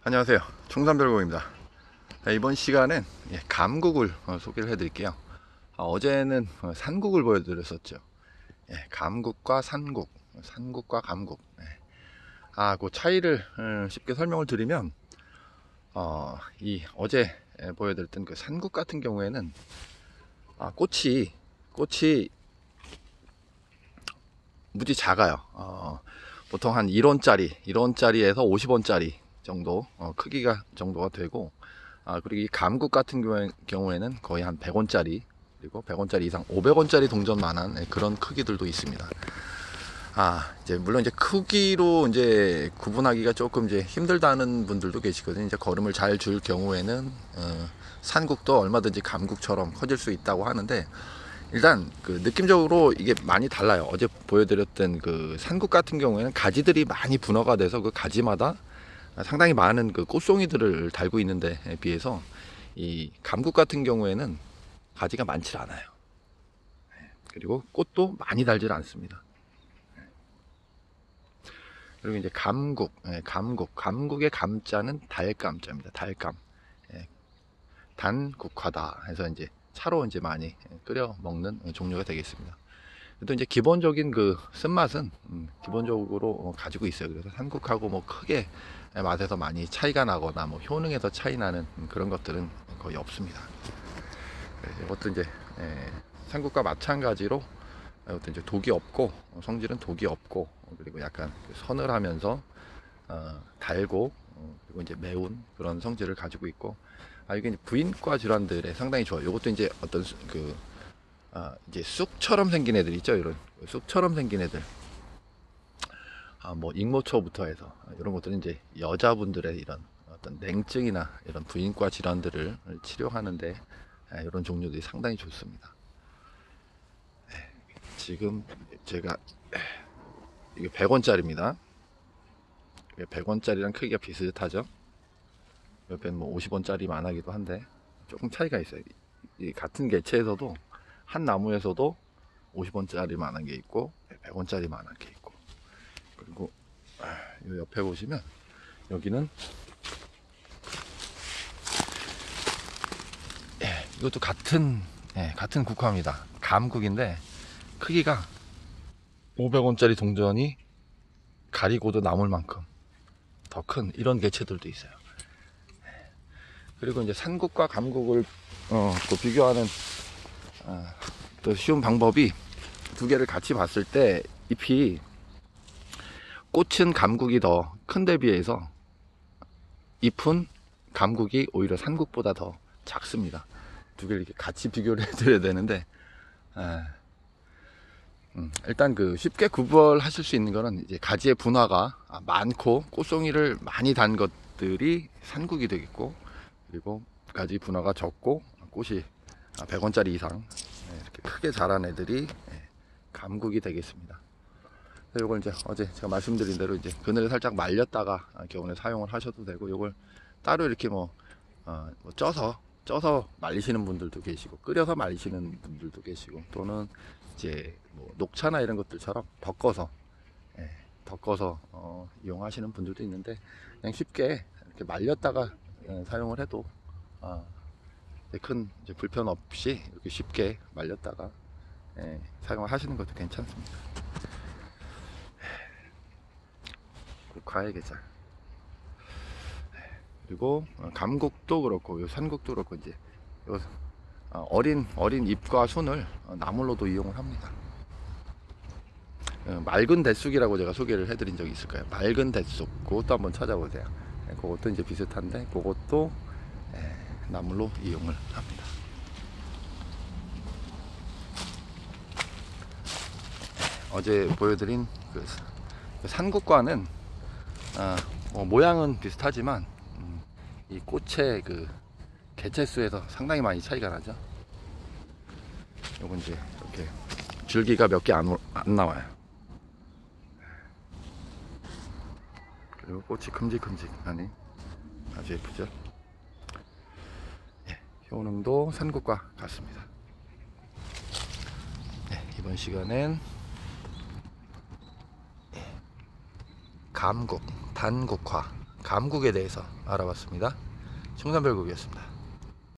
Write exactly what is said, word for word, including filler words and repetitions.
안녕하세요, 청산별곡입니다. 이번 시간엔 감국을 소개를 해드릴게요. 어제는 산국을 보여드렸었죠. 감국과 산국, 산국과 감국. 아, 그 차이를 쉽게 설명을 드리면, 어, 이 어제 보여드렸던 그 산국 같은 경우에는 아, 꽃이 꽃이 무지 작아요. 어, 보통 한 일 원짜리, 일 원짜리에서 오십 원짜리 정도 어, 크기가 정도가 되고, 아, 그리고 이 감국 같은 경우에, 경우에는 거의 한 백 원짜리, 그리고 백 원짜리 이상 오백 원짜리 동전만한 그런 크기들도 있습니다. 아, 이제 물론 이제 크기로 이제 구분하기가 조금 이제 힘들다는 분들도 계시거든요. 이제 걸음을 잘 줄 경우에는 어, 산국도 얼마든지 감국처럼 커질 수 있다고 하는데, 일단 그 느낌적으로 이게 많이 달라요. 어제 보여드렸던 그 산국 같은 경우에는 가지들이 많이 분화가 돼서 그 가지마다 상당히 많은 그 꽃송이들을 달고 있는데 비해서, 이 감국 같은 경우에는 가지가 많지 않아요. 그리고 꽃도 많이 달질 않습니다. 그리고 이제 감국, 감국, 감국의 감자는 달감자입니다. 달감. 단국화다 해서 이제 차로 이제 많이 끓여 먹는 종류가 되겠습니다. 또 이제 기본적인 그 쓴맛은 음, 기본적으로 가지고 있어요. 그래서 한국하고 뭐 크게 맛에서 많이 차이가 나거나 뭐 효능에서 차이 나는 그런 것들은 거의 없습니다. 이것도 이제 에, 한국과 마찬가지로 이것도 이제 독이 없고, 성질은 독이 없고, 그리고 약간 서늘하면서 어, 달고, 어, 그리고 이제 매운 그런 성질을 가지고 있고, 아, 이게 이제 부인과 질환들에 상당히 좋아요. 이것도 이제 어떤 수- 그 아, 이제 쑥처럼 생긴 애들 있죠. 이런 쑥처럼 생긴 애들. 아, 뭐 익모초부터 해서 이런 것들은 이제 여자분들의 이런 어떤 냉증이나 이런 부인과 질환들을 치료하는데 아, 이런 종류들이 상당히 좋습니다. 지금 제가 이게 백 원짜리입니다. 백 원짜리랑 크기가 비슷하죠. 옆에는 뭐 오십 원짜리 만하기도 한데 조금 차이가 있어요. 이 같은 개체에서도 한 나무에서도 오십 원짜리 만한 게 있고 백 원짜리 만한 게 있고, 그리고 이 옆에 보시면 여기는 예, 이것도 같은 예, 같은 국화입니다. 감국인데 크기가 오백 원짜리 동전이 가리고도 남을 만큼 더 큰 이런 개체들도 있어요. 그리고 이제 산국과 감국을 어, 또 비교하는 어, 또 쉬운 방법이, 두 개를 같이 봤을 때 잎이, 꽃은 감국이 더 큰 데 비해서 잎은 감국이 오히려 산국보다 더 작습니다. 두 개를 이렇게 같이 비교를 해드려야 되는데, 에, 음, 일단 그 쉽게 구별하실 수 있는 거는 이제 가지의 분화가 많고 꽃송이를 많이 단 것들이 산국이 되겠고, 그리고 가지 분화가 적고 꽃이 백 원짜리 이상 이렇게 크게 자란 애들이 감국이 되겠습니다. 이걸 이제 어제 제가 말씀드린 대로 이제 그늘에 살짝 말렸다가 겨우내 사용을 하셔도 되고, 이걸 따로 이렇게 뭐, 어, 뭐 쪄서 쪄서 말리시는 분들도 계시고, 끓여서 말리시는 분들도 계시고, 또는 이제 뭐 녹차나 이런 것들처럼 덮어서 예, 덮어서 어, 이용하시는 분들도 있는데, 그냥 쉽게 이렇게 말렸다가 예, 사용을 해도 어, 큰 이제 불편 없이 이렇게 쉽게 말렸다가 예, 사용을 하시는 것도 괜찮습니다. 국화의 계절. 그리고 감국도 그렇고 요 산국도 그렇고 이제 요 어린 어린 잎과 순을 나물로도 이용을 합니다. 맑은 대쑥이라고 제가 소개를 해드린 적이 있을 거예요. 맑은 대쑥, 그것도 한번 찾아보세요. 그것도 이제 비슷한데 그것도 나물로 이용을 합니다. 어제 보여드린 그 산국과는 아, 뭐 모양은 비슷하지만 음, 이 꽃의 그 개체수에서 상당히 많이 차이가 나죠. 요건 이제 이렇게 줄기가 몇 개 안 안 나와요. 그리고 꽃이 큼직큼직하니 아주 예쁘죠. 예, 효능도 산국과 같습니다. 예, 이번 시간엔 감국, 단국화, 감국에 대해서 알아봤습니다. 청산별국이었습니다.